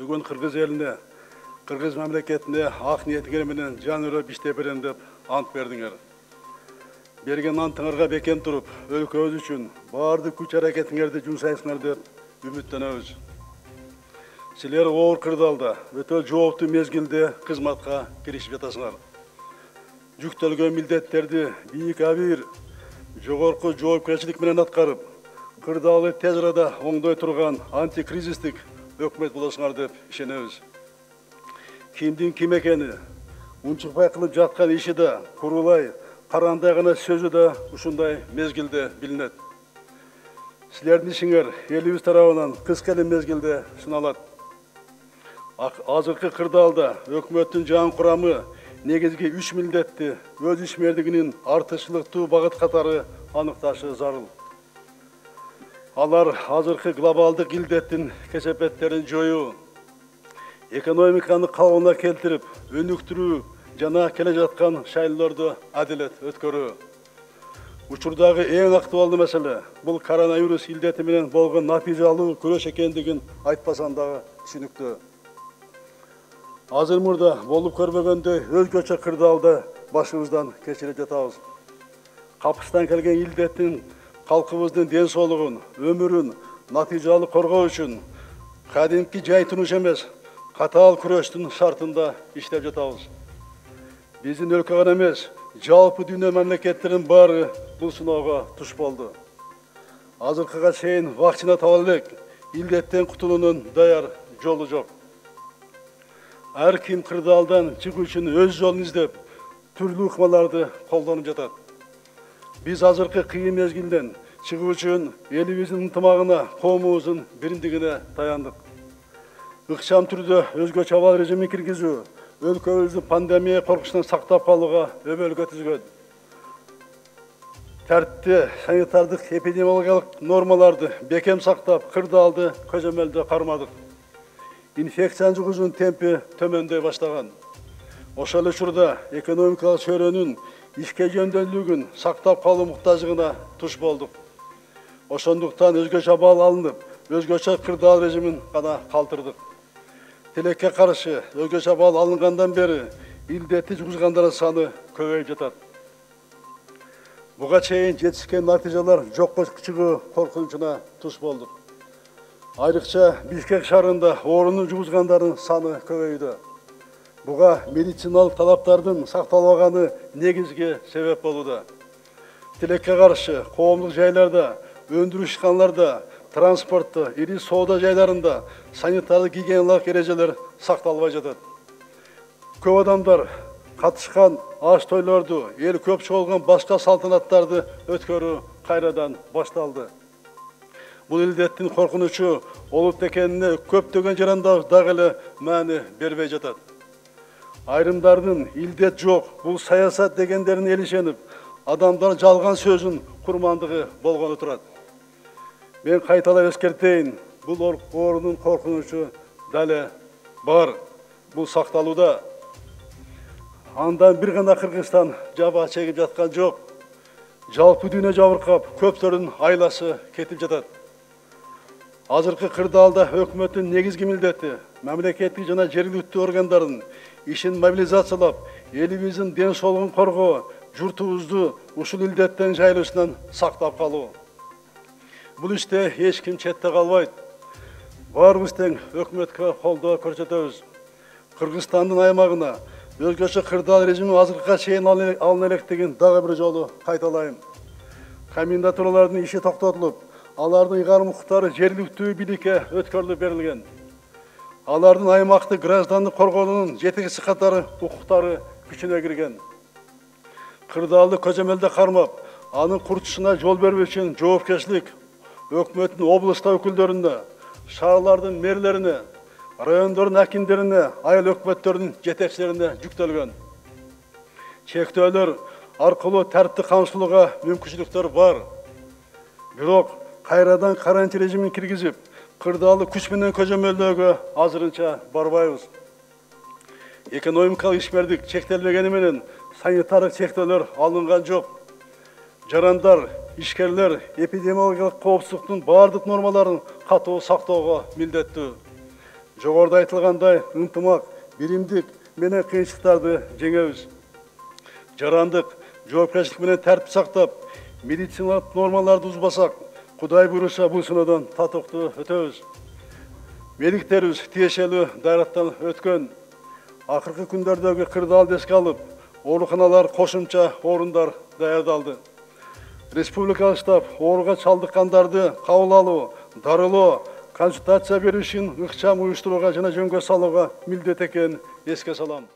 Бүгін Қырғыз еліне, Қырғыз мемлекетіне ақ ниетіңер менен жан үріп иштеп берем деп ант бердиңер. Берген антыңарга бекем туруп, өлкөбүз үчүн баардык күч аракетиңерди жумшайсыңар деп үмүттөнөбүз. Силер оор кырдаалда өтө жооптуу мезгилде кызматка киришип жатасыңар. Жүктөлгөн милдеттерди бийик абийир, жогорку жоопкерчилик менен аткарып, кырдаалы тез арада оңдой турган антикризистик өкмөт болосуңар деп ишенебиз. Кимдин ким экени, унчукпай кылып жаткан иши да, курулай, карандай гана сөзү да ушундай мезгилде билинет. Силердин ишиңер элибиз тарабынан кыска эле мезгилде сыналат. Азыркы кырдаалда өкмөттүн жаңы курамы негизги 3 милдетти өз ишмердигинин артыкчылыктуу багыт катары аныкташы зарыл. Алар азыркы глобалдык илдеттин кесепеттерин жоюу, экономиканы калыбына келтирип, өнүктүрүү жана келе жаткан шайлоорду адилет өткөрүү. Учурдагы эң актуалдуу маселе бул коронавирус илдети менен болгон натыйжалуу күрөш экендигин айтпасам дагы түшүнүктүү. Азыр мурда болуп көрбөгөндөй өзгөчө кырдаалда башыбыздан кечирип жатабыз. Капыстан келген илдеттин калкыбыздын ден соолугун, өмүрүн натыйжалуу коргоо үчүн кадимки жай турмуш эмес, катаал күрөштүн шартында иштеп жатабыз. Биздин өлкө гана эмес, жалпы дүйнө мамлекеттеринин баары бул сыноого туш болду. Азыркыга чейин вакцина таба элек, илдеттен кутулуунун даяр жолу жок. Ар ким кырдаалдан чыгуу үчүн өз жолун издеп, түрлүү ыкмаларды колдонуп жатат. Биз азыркы кыйын мезгилден чыгуу үчүн элибиздин ынтымагына, коомубуздун биримдигине таяндык. Ыкчам түрдө өзгөчө абал режимин киргизүү өлкөбүздү пандемия коркучунан сактап калууга өбөлгө түзгөн. Тәртипти, санитардык эпидемиологиялык нормаларды бекем сактап, кырдаалды көзөмөлдө кармадык. Инфекциянын жугуусунун темпи төмөндөй баштаган. Ошол эле учурда экономикалык чөйрөнүн ишке жөндөмдүүлүгүн сактап калуу муктажыгына туш болдук. Ошондуктан өзгөчө абал алынып, өзгөчө кырдаал режимин гана калтырдык. Тилекке каршы өзгөчө абал алынгандан бери илдетти жугузгандардын саны көбөйүп жатат. Буга чейин жетишкен натыйжалар жокко чыгуу коркунучуна туш болдук. Айрыкча Бишкек шаарында оорууну жугузгандардын саны көбөйдү. Буга медициналык талаптардын сакталбаганы негизги себеп болууда. Тилекке каршы коомдук жайларда, өндүрүш ишканаларда, транспортто, ири соода жайларында санитардык гигиеналык эрежелер сакталбай жатат. Көп адамдар катышкан аш тойлорду, эл көп чогулган башка салтанаттарды өткөрүү кайрадан башталды. Бул илдеттин коркунучу олут экенине көптөгөн жарандар дагы эле маани бербей жатат. Айрымдардын илдет жок, бул саясат дегендерин элишенип, адамдар жалган сөзүн курмандыгы болгону турат. Мен кайталап эскертейин, бул оорунун коркунучу дале бар, бул сакталууда. Андан бир гана Кыргызстан жаба чегип жаткан жок. Жалпы дүйнө жабыркап, көптөрдүн айласы кетип жатат. Азыркы кырдаалда өкмөттүн негизги милдети мамлекеттик жана жергиликтүү органдардын ишин мобилизациялап, элибиздин ден соолугун коргоо, журтубузду ушул илдеттен жайылышынан сактап калуу. Бул иште эч ким четте калбайт. Баарыбыз тең өкмөткө колдоо көрсөтөбүз. Кыргызстандын аймагына өзгөчө кырдаал режими азыркыга чейин алына электигин дагы бир жолу кайталайм. Комендатуралардын иши токтотулуп, алардын ыйгарым укуктары жергиликтүү бийликке өткөрүлүп берилген. Алардын аймактык граждандык коргоонунун жетекчи катары укуктары күчүнө кирген. Кырдаалды көзөмөлдө кармап, анын курчушуна жол бербөө үчүн жоопкерчилик өкмөттүн облустук өкүлдөрүнө, шаарлардын мэрлерине, райондордун акимдерине, айыл өкмөттөрдүн жетекчилерине жүктөлгөн. Чектөөлөр аркылуу тартипти камсыздоого мүмкүнчүлүктөр бар. Бирок кайрадан карантин режимин киргизип, кырдаалды күч менен көзөмөлдөөгө азырынча барбайбыз. Экономикалык ишмердик чектелбегени менен санитардык чектөөлөр алынган жок. Жарандар, ишкерлер эпидемиологиялык коопсуздуктун баардык нормаларын катуу сактоого милдеттүү. Жогоруда айтылгандай ынтымак, биримдик менен кыйынчылыктарды жеңебиз. Жарандык, жоопкерчилик менен тартип сактап, медициналык нормаларды бузбасак, Кудай буйруса бул сыноодан татыктуу өтөбүз. Медиктерибиз тиешелүү дайрактан өткөн. Акыркы күндөрдөгү кырдаалды эске алып, ооруканалар кошумча орундар даярдалды. Республикалык штаб ооруга чалдыккандарды кабыл алуу, дарылоо, консультация берүү ишин ыкчам уюштурууга жана жөнгө салууга милдет экенин эске салам.